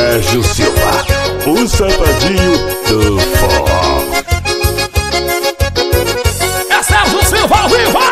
Sérgio Silva, o safadinho do forró. É Sérgio Silva ao vivo!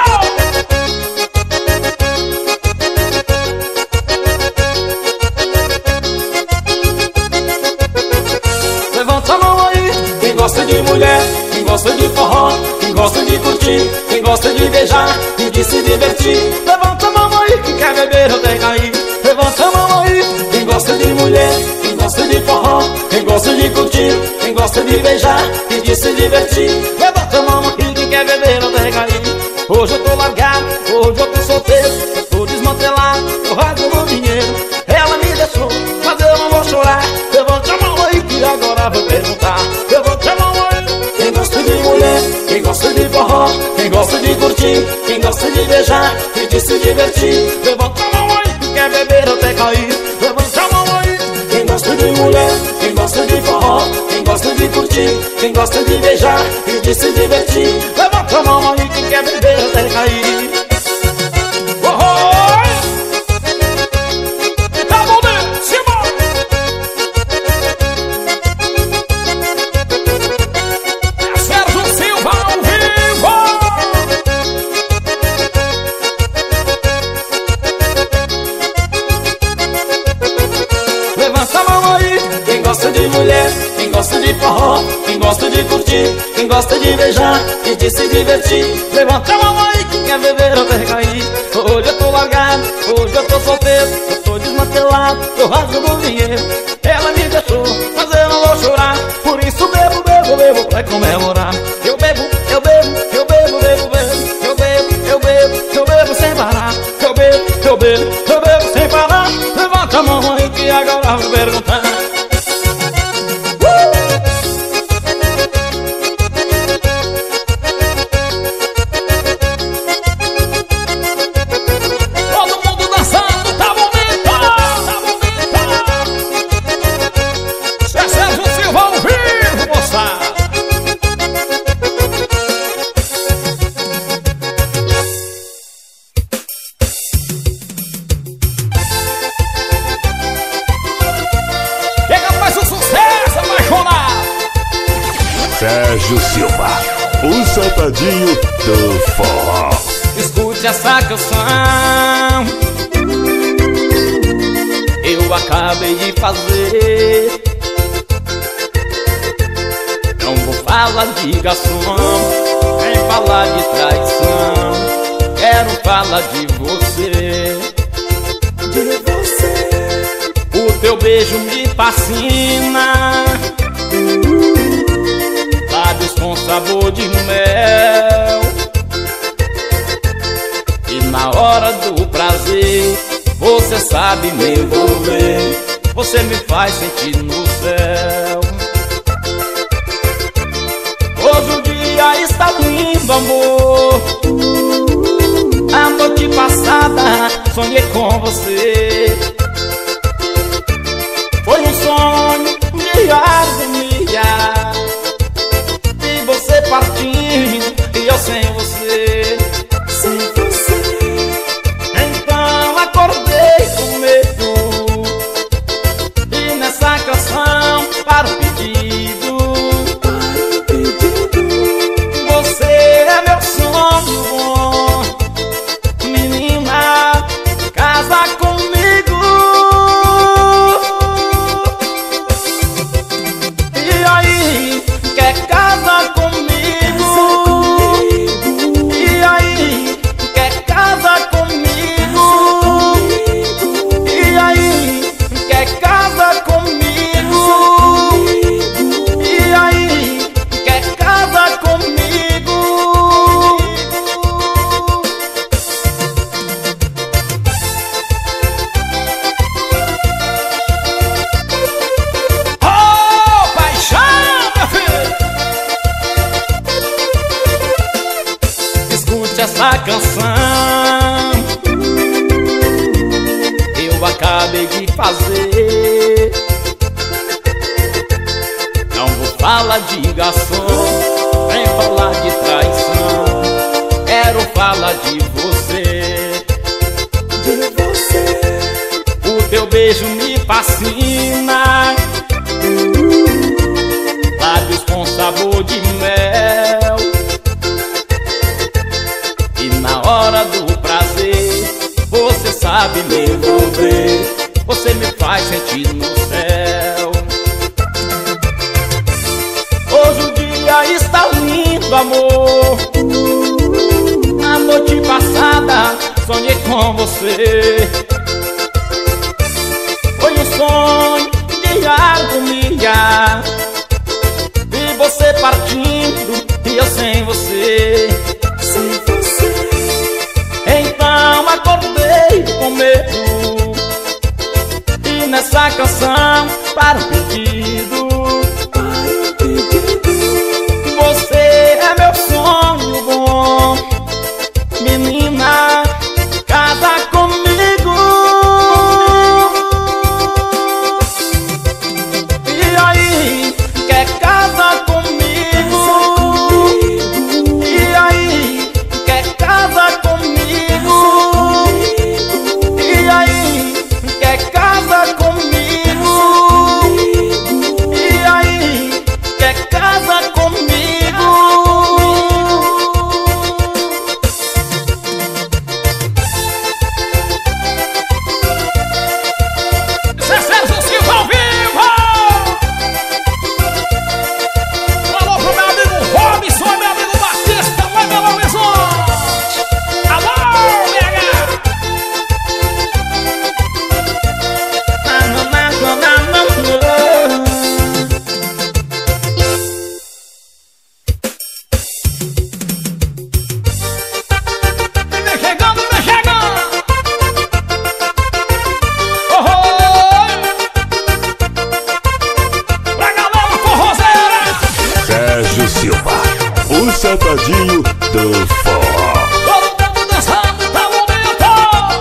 Levanta a mão aí, quem gosta de mulher, quem gosta de forró, quem gosta de curtir, quem gosta de beijar e de se divertir. Levanta a mão aí, quem quer beber ou tem cair. Levanta a mão aí, quem gosta de mulher, quem gosta de forró, quem gosta de curtir, quem gosta de beijar e de se divertir. Levanta a mão aí, quem quer beber ou tem cair. Hoje eu tô largado, hoje eu tô solteiro, eu tô desmantelado, tô rasgando o dinheiro. Ela me deixou, mas eu não vou chorar. Levanta a mão aí que agora vou perguntar. Levanta a mão aí, quem gosta de mulher, quem gosta de forró, quem gosta de curtir, quem gosta de beijar e de se divertir. Levanta a mão aí, quem quer beber até cair. Levanta a mão aí, quem gosta de mulher, quem gosta de forró, quem gosta de curtir, quem gosta de beijar e de se divertir. Levanta a mão aí, quem quer beber até cair. Quem gosta de mulher, quem gosta de forró, quem gosta de curtir, quem gosta de beijar e de se divertir. Levanta a mão aí, quem quer beber ou quer cair. Hoje eu tô largado, hoje eu tô solteiro, eu tô desmantelado, tô rasgando o dinheiro. Ela me deixou, mas eu não vou chorar, por isso bebo, bebo, bebo pra comemorar. Eu bebo, eu bebo, eu bebo, bebo, bebo. Eu bebo, eu bebo, eu bebo sem parar. Eu bebo, eu bebo, eu bebo sem parar. Levanta a mão aí que agora vou perguntar. Sérgio Silva, o safadinho do forró. Escute essa canção, eu acabei de fazer. Não vou falar de garçom, nem falar de traição. Quero falar de você. De você. O teu beijo me fascina, lábios com sabor de mel. E na hora do prazer, você sabe me envolver. Você me faz sentir no céu. Hoje o dia está lindo, amor. A noite passada sonhei com você. Foi um sonho de harmonia, e você partindo e eu sem você. Sem você. Então acordei com medo, e nessa canção para o pedido. Você é meu sonho bom, menina, casa comigo. E aí, quer casar comigo? E aí, quer casar comigo? E aí, quer casar comigo? E aí, quer casar comigo? Oh, paixão, meu filho! Escute essa canção, eu acabei de fazer. Não vou falar de garçom, nem falar de traição. Quero falar de você. De você. O teu beijo me fascina, hora do prazer você sabe me envolver, você me faz sentir no céu. Hoje o dia está lindo, amor. A noite passada sonhei com você. Foi um sonho de harmonia, vi você partindo e eu sem você. Então acordei com medo e nessa canção para um pedido. Você é meu sonho bom, menina, casa comigo. E aí, quer casar comigo? E aí, quer casar comigo? E aí, quer casar comigo? E aí, quer casar comigo? O safadinho do forró. Todo mundo dançando, tá momento.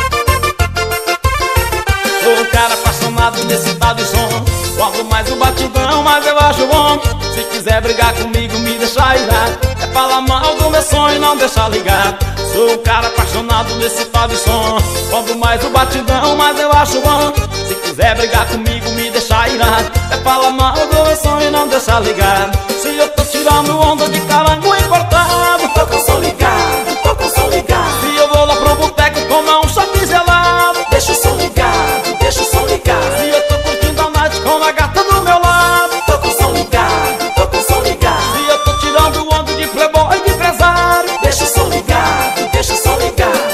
Sou um cara apaixonado nesse tal de som. Quanto mais o batidão, mais eu acho bom. Se quiser brigar comigo, me deixa irar. É falar mal do meu sonho, não deixa ligar. Sou um cara apaixonado nesse tal de som. Quanto mais o batidão, mais eu acho bom. Se quiser brigar comigo, me deixa irar. É falar mal do meu sonho, não deixa ligar. Se eu tô tirando onda de carango importado, tô com som ligado, tô com som ligado. se eu vou lá pro boteco tomar um chopp gelado, Deixa o som ligado, deixa o som ligado. se eu tô curtindo a noite com a gata do meu lado, Tô com som ligado, tô com som ligado. se eu tô tirando onda de playboy e de empresário, Deixa o som ligado, deixa o som ligado.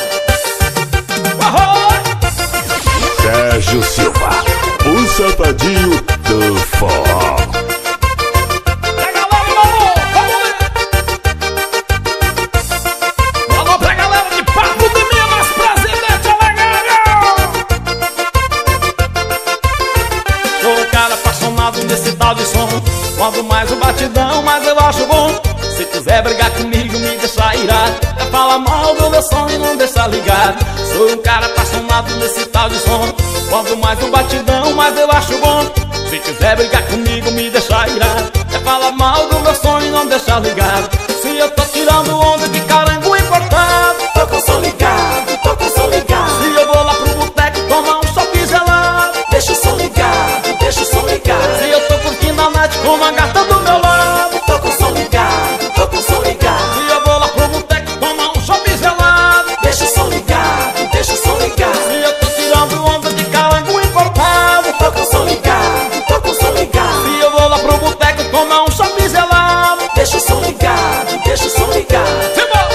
Sérgio Silva, o safadinho do forró. pega lá, meu amor, vamos ver. Alô pra galera de Papo de Minas, Presidente Alegário. Sou um cara apaixonado nesse tal de som. Quanto mais o batidão, mais eu acho bom. Se quiser brigar comigo, me deixa irado. É falar mal do meu som e não deixa ligar. Sou um cara apaixonado nesse tal de som. Quanto mais o batidão, mais eu acho bom. Se quiser brigar comigo, me deixa irado. É falar mal do meu sonho e não deixa ligar. Se eu tô tirando onda de carango importado, Tô com som ligado, tô com som ligado. se eu vou lá pro boteco tomar um chopp gelado, Deixa o som ligado, deixa o som ligado. se eu tô curtindo a noite com a gata do meu lado, Tô com som ligado, tô com som ligado. se eu vou lá pro boteco tomar um chopp gelado, Deixa o som ligado, deixa o som ligado. se eu tô tirando onda de carango importado, Tô com som ligado, tô com som ligado. se eu vou lá pro boteco tomar um chopp gelado, Deixa o som ligado, deixa o som ligado.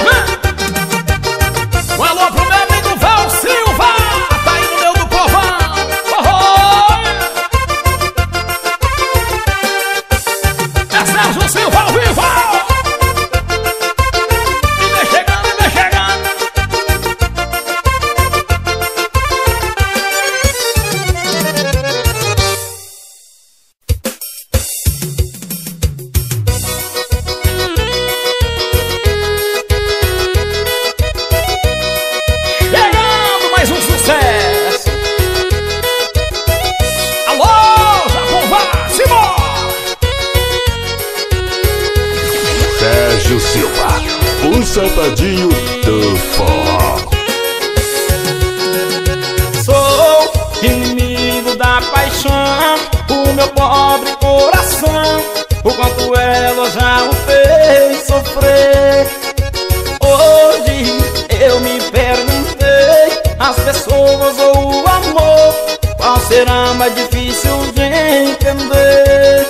um alô pro meu amigo Val Silva, tá aí no meu do povão. É Sérgio Silva ao vivo. E vem chegando, e vem chegando. Chegando mais um sucesso. Alô, Japão, Simão. Sérgio Silva, o safadinho do forró. Sou inimigo da paixão, o meu pobre coração, o quanto ela já o fez sofrer. Hoje pessoas ou o amor, qual será mais difícil de entender?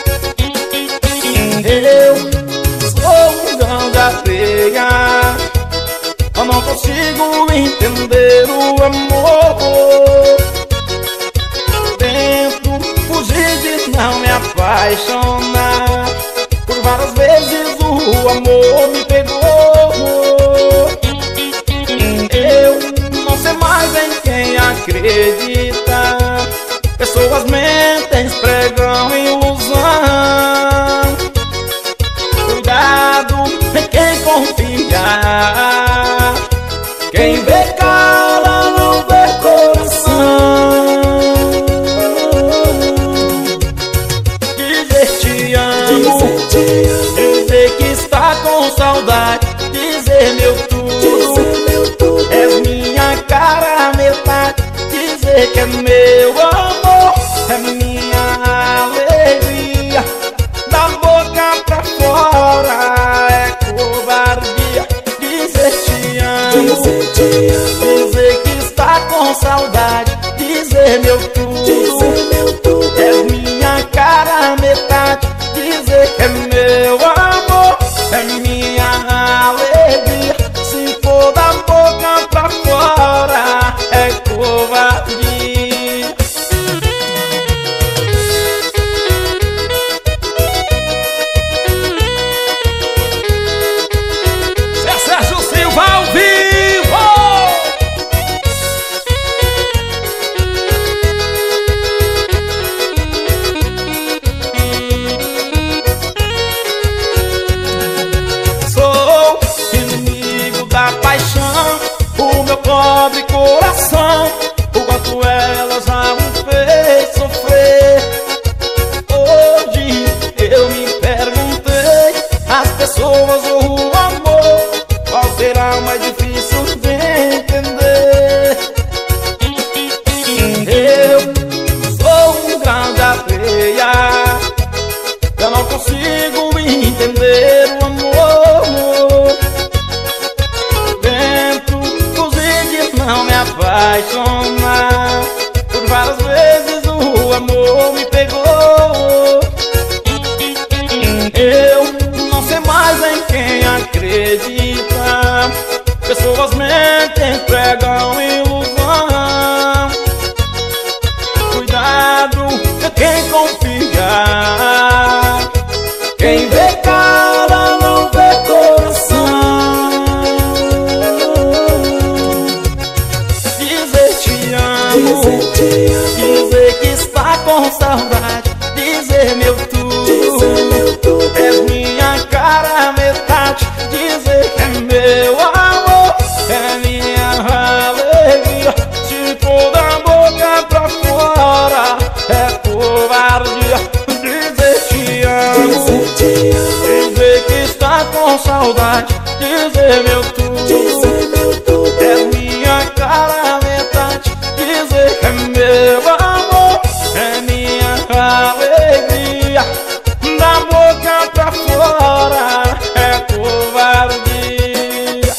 Eu sou um grão de areia, eu não consigo entender o amor. Tento fugir de não me apaixonar, por várias vezes o amor me pegou. Eu não sei mais em quem acredita, pessoas mentem, pregam ilusão. Cuidado em quem confiar, quem vê cara não vê coração. Dizer te amo, dizer que está com saudade, dizer meu tudo, és minha cara metade, dizer que é meu amor, é minha alegria. Da boca pra fora é covardia. Dizer te amo, dizer que está com saudade, dizer meu tudo, és minha cara metade, dizer que é meu amor, é minha alegria. Se for da boca pra fora é covardia. Sérgio Silva ao vivo! Sou inimigo da paixão, o meu pobre coração, o quanto ela já me fez sofrer. Hoje eu me perguntei, as pessoas ou o amor, qual será o mais difícil de entender? Eu sou um grão de areia, eu não consigo entender o amor. Tento fugir de não me apaixonar, por várias vezes o amor me pegou. Eu não sei mais em quem acredita, pessoas mentem, pregam ilusão. Cuidado de quem confiar, quem vê cara não vê coração. Dizer te amo, dizer que está com saudade, dizer meu tudo, és minha cara metade, dizer que é meu amor, é minha alegria. Se for da boca pra fora é covardia. Dizer te amo, dizer que está com saudade, dizer meu tudo, é minha cara metade, dizer que é meu amor, é minha alegria. Da boca pra fora é covardia.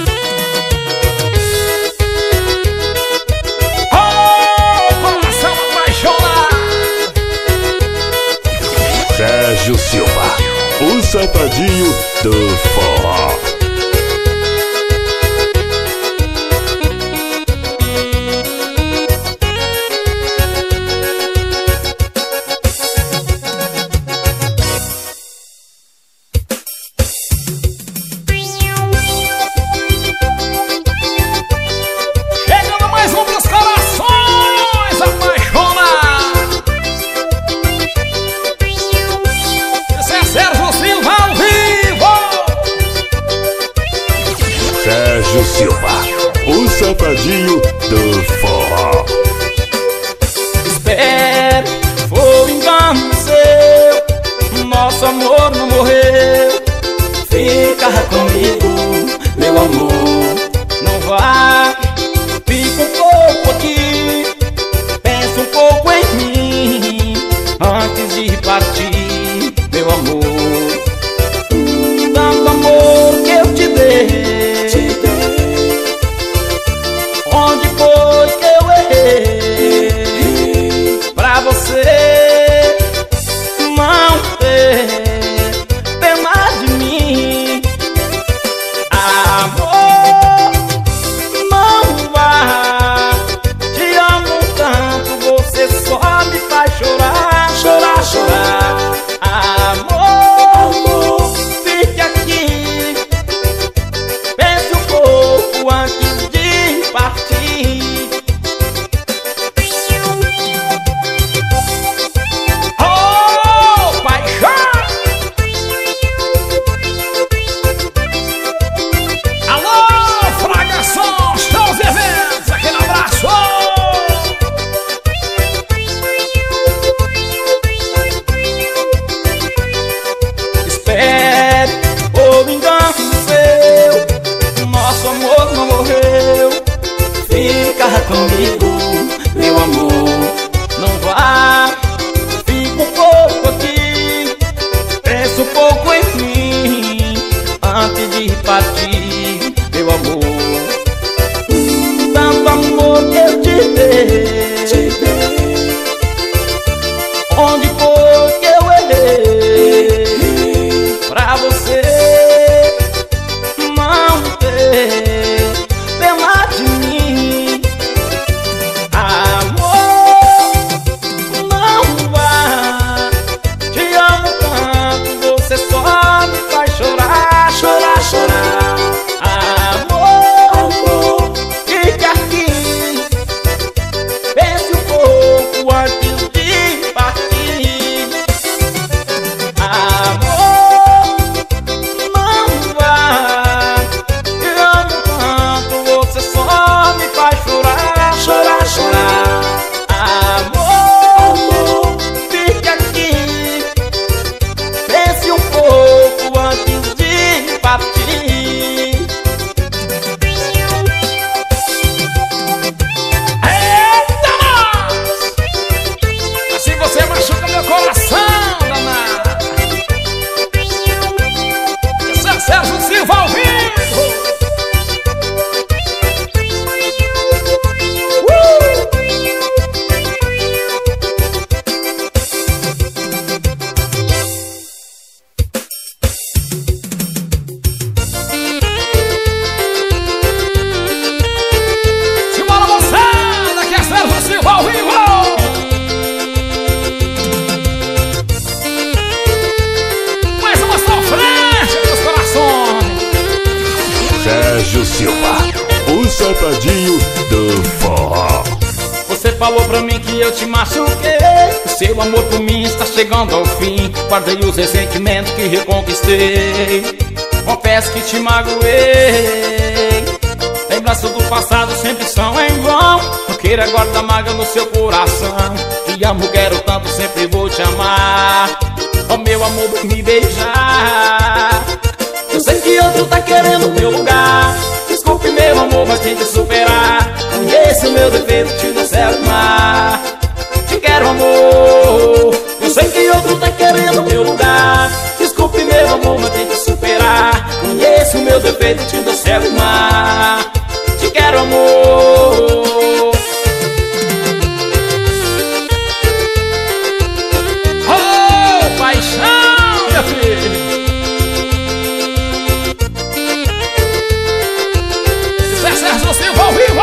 Oh, coração apaixonado! Sérgio Silva, o safadinho do forró. Chegando mais um dos corações apaixonados! Esse é Sérgio Silva ao vivo! Sérgio Silva, o safadinho do forró. Espere, foi engano seu, nosso amor não morreu. Fica comigo, meu amor, não vai. Fica um pouco aqui, pensa um pouco em mim, antes de partir, meu amor. Tanto amor que eu te dei, onde foi comigo, meu amor. Não vá, fica um pouco aqui, pensa um pouco em mim antes de partir, meu amor. Tanto amor que eu te dei, onde foi que eu errei pra você não ter pena de mim? Amor, não vá, te amo tanto, você só me faz chorar, chorar, chorar. Amor, fique aqui, pense um pouco antes de partir. Amor, não vá, te amo tanto, você só me faz chorar, chorar, chorar. Amor, fique aqui, pense um pouco antes de partir. Eita, nós! Assim você machuca meu coração, danada. Esse é Sérgio Silva ao vivo. Simbora, moçada, que é Sérgio Silva ao vivo. Mais uma sofrência dos corações. Sérgio Silva, o safadinho do forró. Você falou pra mim que eu te machuquei, o seu amor por mim está chegando ao fim. Guardei os ressentimentos que reconquistei, confesso que te magoei. Lembranças do passado sempre são em vão, não queira guardar mágoa no seu coração. Te amo, quero tanto, sempre vou te amar. Oh meu amor, vem me beijar. Eu sei que outro tá querendo o meu lugar, desculpe meu amor, mas tente superar. Conheço o meu defeito, te dou certo, mar. Te quero, amor. Eu sei que outro tá querendo o meu lugar, desculpe meu amor, mas tente superar. Conheço o meu defeito, te dou certo, mar. Te quero, amor. Oh, paixão, minha filha. Isso é Sérgio Silva ao vivo.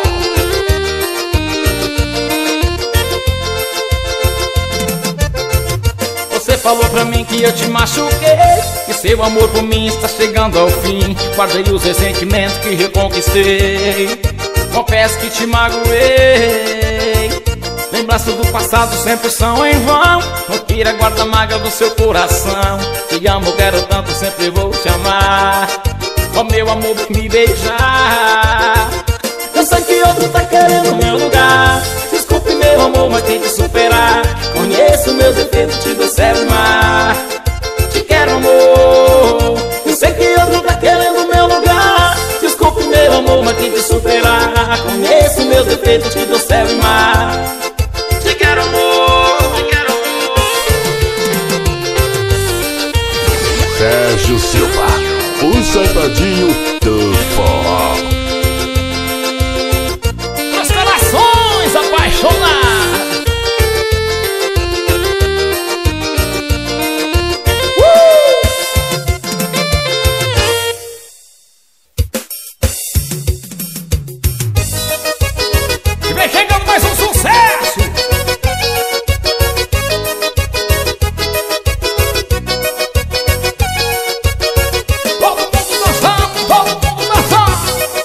Você falou pra mim que eu te machuquei, que seu amor por mim está chegando ao fim. Guardei os ressentimentos que reconquistei, confesso que te magoei. Lembranças do passado sempre são em vão, não queira guardar mágoa do seu coração. Te amo, quero tanto, sempre vou te amar. Oh meu amor, vem me beijar. Eu sei que outro tá querendo o meu lugar, desculpe meu amor, mas tente superar. Conheço meus defeitos, te dou certo, mar. Te quero, amor. Eu sei que outro tá querendo o meu lugar, desculpe meu amor, mas tente superar. Conheço meus defeitos, te dou certo, mar. Te quero, amor. Te quero, amor. Sérgio Silva, o safadinho do forró. Os corações apaixonados. E vem chegando mais um sucesso. Todo mundo dançando, todo mundo dançando.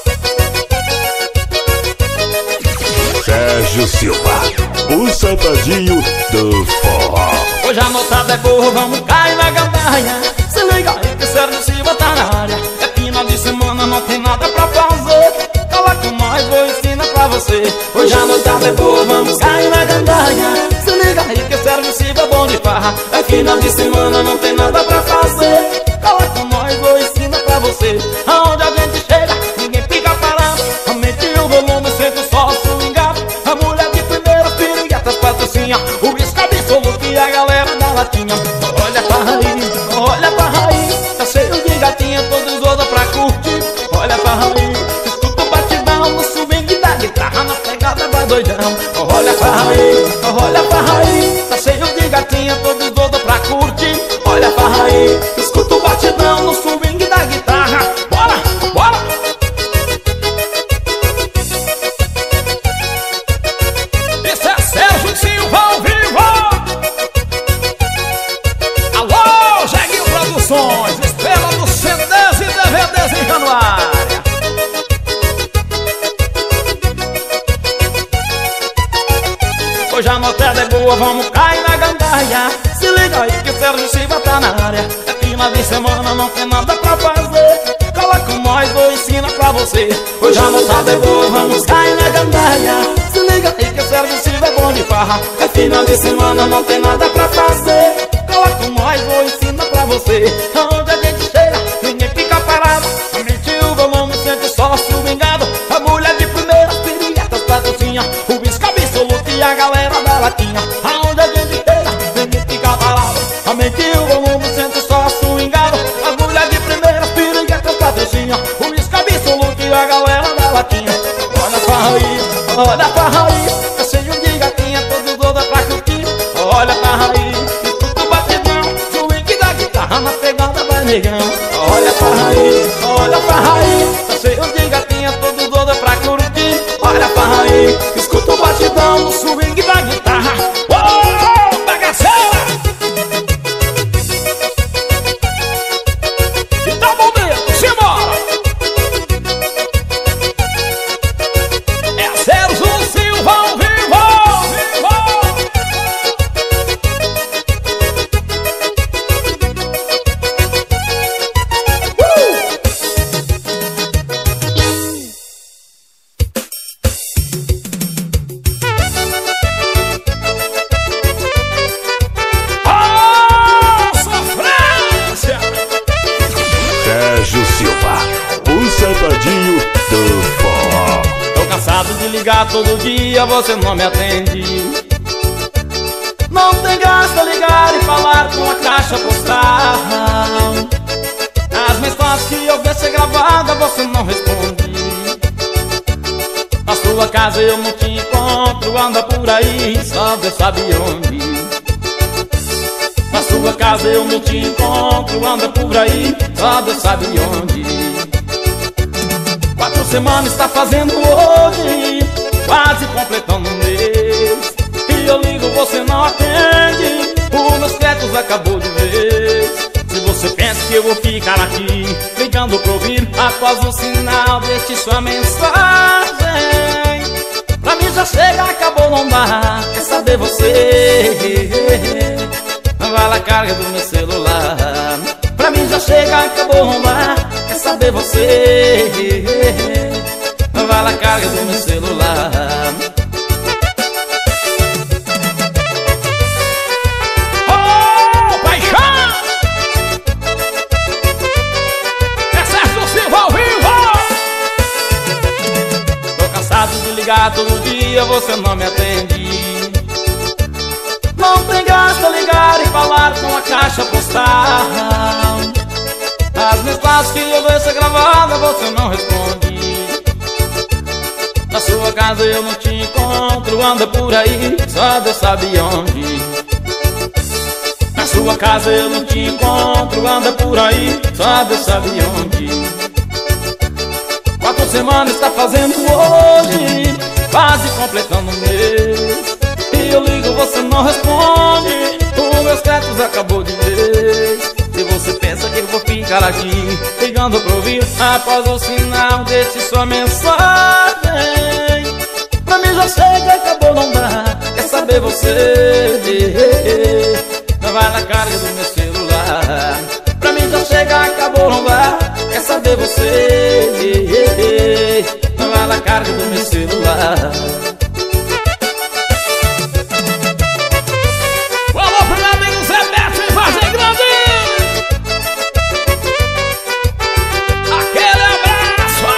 Sérgio Silva, o safadinho do forró. Hoje a notada é boa, vamos cair na gandaia. Se liga aí que Sérgio Silva tá na área. É final de semana, não tem nada pra fazer. Cola com nós, vou ensinar pra você. Hoje a notada é boa, vamos cair na gandaia. Se liga aí que Sérgio Silva é bom de farra. É final de semana, não tem nada pra fazer. Cola com nós, vou ensinar pra você. Aonde a gente chega, ninguém fica parado. Aumente o volume, senta só o latinha. Olha pra raiz, olha pra raiz, tá cheio de gatinha, todos usam pra curtir. Olha pra raiz, escuta o batidão no swing da guitarra, na pegada vai doidão. Olha pra raiz, tá cheio de gatinha, todos usam pra curtir. Olha pra raiz, escuta o batidão no swing da guitarra. Bora, bora! Esse é Sérgio Silva ao vivo. Alô, Jeguinho Produções, estrela dos CDs e DVDs em Januária. Hoje a notada é boa, vamos cair na gandaia. Se liga aí que o Sérgio Silva tá na área. É final de semana, não tem nada pra fazer. Cola com nós, vou ensinar pra você. Hoje a notada é boa, vamos cair na gandaia. Se liga aí que o Sérgio Silva é bom de farra. É final de semana, não tem nada pra fazer. Cola com nós, vou ensinar pra você. Onde a gente cheira, ninguém fica parado. A mente e o volume sente só swingado. A mulher de primeira, piriguetas, patrocínio, o bisco absoluto e a galera da latinha. Aonde a gente cheira, ninguém fica parado. A mente e o volume sente só swingado. A mulher de primeira, piriguetas, patrocínio, o bisco absoluto e a galera da latinha. Olha pra raiz, olha pra raiz, tá cheio de gatinha, todos doida pra curtir. Olha pra raiz, escuta o batidão, swing da guitarra, na pegada vai negão. Olha pra raiz, tá cheio de gatinha, todos doida pra curtir. Olha pra raiz, escuta o batidão no swing da guitarra. Ô, bagaceira! Então, bom dedo, simbora! É Sérgio Silva ao vivo! Oh, sofrência! Sérgio Silva, o safadinho do forró. Tô cansado de ligar todo dia, você não me atende. Não tem graça ligar e falar com a caixa postal. As mensagens que eu vejo ser gravada, você não responde. Na sua casa eu não te encontro, anda por aí, só Deus sabe onde. Na sua casa eu não te encontro, anda por aí, só Deus sabe onde. 4 semanas está fazendo hoje, quase completando um mês. E eu ligo, você não atende, os meus créditos acabou de vez. Se você pensa que eu vou ficar aqui, ligando pra ouvir após o sinal, deixe sua mensagem. Pra mim já chega, acabou, não dá, quer saber você? Vai lá, carga do meu celular. Pra mim já chega, acabou, não dá, quer saber você? Vai lá, carga do meu celular. Oh, paixão! É Sérgio Silva ao vivo! Tô cansado de ligar todo dia, você não me atende. Não tem graça ligar e falar com a caixa postal. As mensagens que eu vejo ser gravada, você não responde. Na sua casa eu não te encontro, anda por aí, só Deus sabe onde. Na sua casa eu não te encontro, anda por aí, só Deus sabe onde. 4 semanas está fazendo hoje, quase completando um mês. E eu ligo, você não responde, os meus créditos acabou de vez. Se você pensa que eu vou ficar aqui, ligando pra ouvir após o sinal, deixe sua mensagem. Pra mim já chega, acabou, não dá, quer saber você? Vai na carga do meu celular. Pra mim já chega, acabou, não dá, quer saber você? Vai na carga do meu celular. Alô, pro meu amigo Zé Beto em Vargem Grande! Aquele abraço!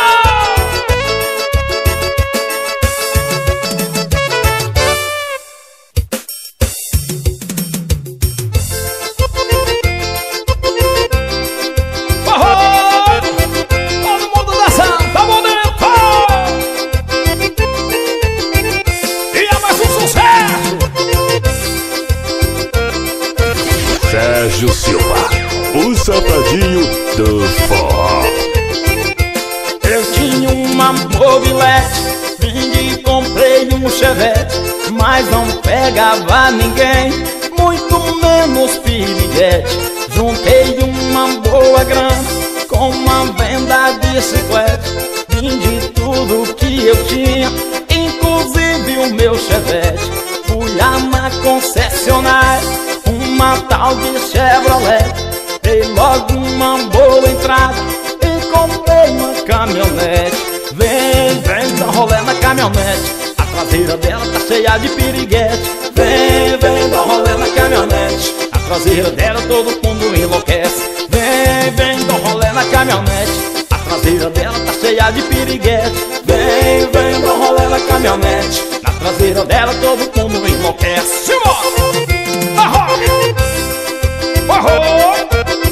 uma mobilete, vendi e comprei um Chevette, mas não pegava ninguém, muito menos piriguete. Juntei uma boa grana com uma venda de bicicleta, vendi tudo que eu tinha, inclusive o meu Chevette. Fui lá na concessionária, uma tal de Chevrolet, dei logo uma boa entrada e comprei uma caminhonete. Vem, vem, dá rolê na caminhonete, a traseira dela tá cheia de piriguete. Vem, vem, dá rolê na caminhonete, a traseira dela todo mundo enlouquece. Vem, vem, dá rolê na caminhonete, a traseira dela tá cheia de piriguete. Vem, vem, dá rolê na caminhonete, na traseira dela todo mundo enlouquece. Simbora! Arroz! Arroz!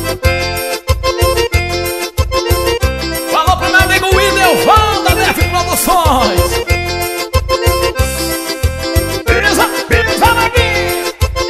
Falou pro meu amigo William da Def Produções. Pisa, pisa daqui.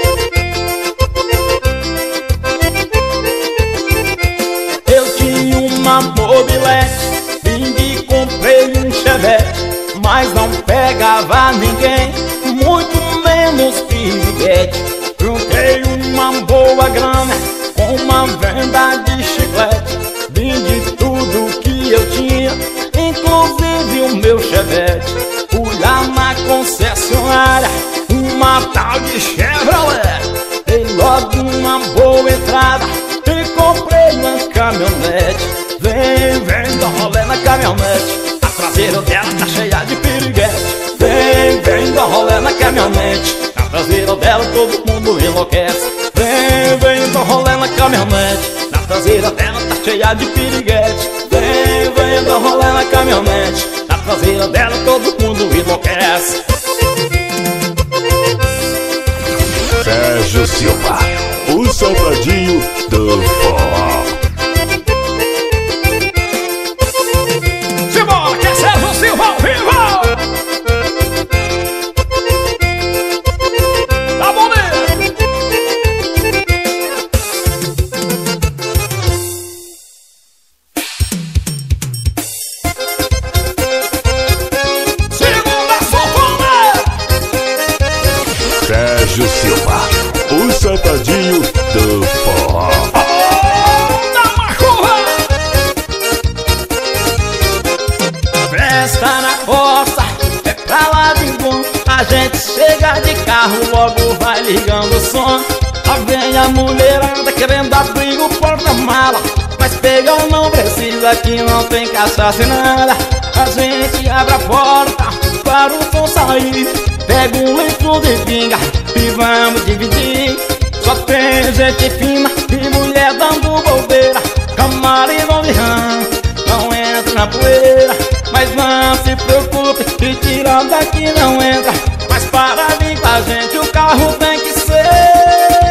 Eu tinha uma mobilete, vendi e comprei um Chevette, mas não pegava ninguém, muito menos piriguete. Juntei uma boa grana com uma venda de chiclete, vendi tudo que eu tinha, inclusive o meu Chevette. Fui lá na concessionária, uma tal de Chevrolet, dei logo uma boa entrada e comprei uma caminhonete. Vem, vem, dá rolê na caminhonete, a traseira dela tá cheia de piriguete. Vem, vem, dá rolê na caminhonete, a traseira dela todo mundo enlouquece. Vem, vem, dá rolê na caminhonete, na traseira dela tá cheia de piriguete. Vem, vem, dá rolê na caminhonete, na traseira dela todo mundo enlouquece. Sérgio Silva, o salgadinho do forró. Simbora, que é Sérgio Silva ao vivo. Tá bom, né? Segunda sanfona. Sérgio Silva, o salgadinho do forró. Dá uma curva. Festa na costa, é pra lá de bom, a gente chega de carro, logo vai ligando o som. Lá vem a mulherada querendo abrir o porta-mala, mas pegar não precisa, que não tem cachaça e nada. A gente abre a porta para o som sair, pega um litro de pinga e vamos dividir. Só tem gente fina e mulher dando bobeira, camarim de rã, não entra na poeira. Mas não se preocupe, que tirando daqui não entra, mas para vir com a gente o carro tem que ser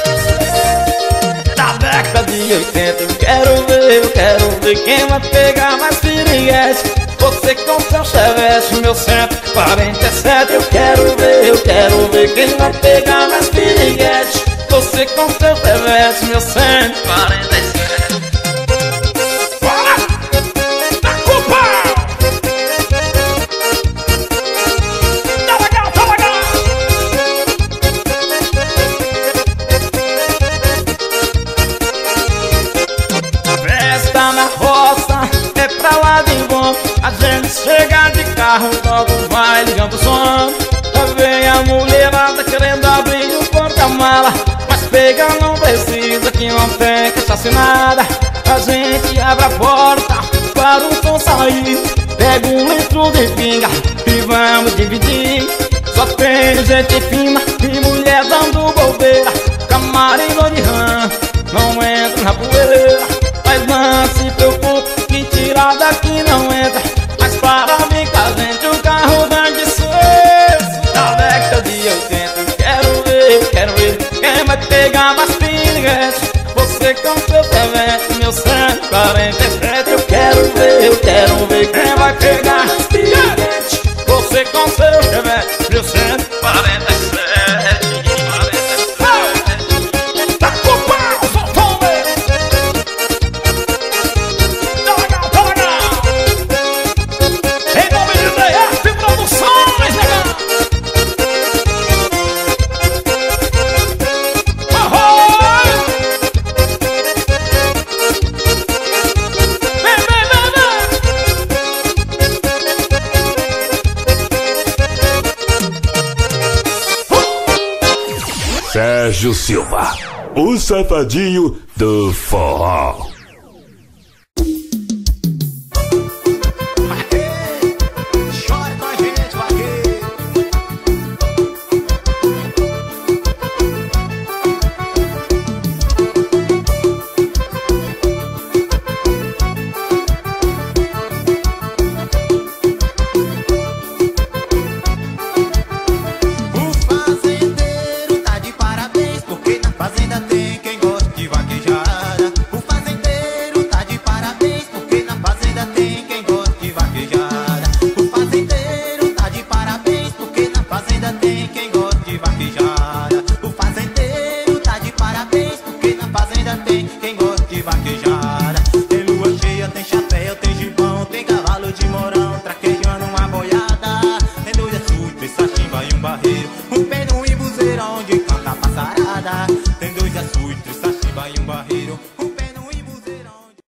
da década de 80. Eu quero ver quem vai pegar mais piriguete. Você com seu Chevette, meu 147. Eu quero ver quem vai pegar mais piriguete. Você com seu Chevette, meu 147. Bora! Tá culpa! Tá legal, tá legal! Festa na roça, é pra lá de bom, a gente chega de carro, logo vai ligando o som. Já vem a mulherada querendo abrir o porta-mala, mas pegar não precisa, que não tem cachaça e nada. A gente abre a porta para o som sair, pega um litro de pinga e vamos dividir. Só tem gente fina e mulher dando bobeira, camarim de rã, não entra na poeira. Mas não se preocupe, que tirar daqui não entra, mas para vir com a gente o carro tem que ser da década de 80. Quero ver quem vai pegar mais piriguete. Você com seu Chevette, meu 147. Eu quero ver quem vai pegar mais piriguete. Você com seu Chevette, meu 147. Tá culpa! Sanfona! Tá legal, tá legal! Sérgio Silva, o safadinho do forró. Chore com a gente, vaqueiro. O fazendeiro tá de parabéns, porque na fazenda tem quem gosta de vaquejada. O fazendeiro tá de parabéns, porque na fazenda tem quem gosta de vaquejada. O fazendeiro tá de parabéns, porque na fazenda tem quem gosta de vaquejada. O fazendeiro tá de parabéns, porque na fazenda tem quem gosta de vaquejada. Tem lua cheia, tem chapéu, tem gibão, tem cavalo de morão, traquejando uma boiada. Tem dois açudes, três sachimba e um barreiro, um peno e buzeirão onde canta a passarada. Tem dois açudes, três sachimba e um barreiro,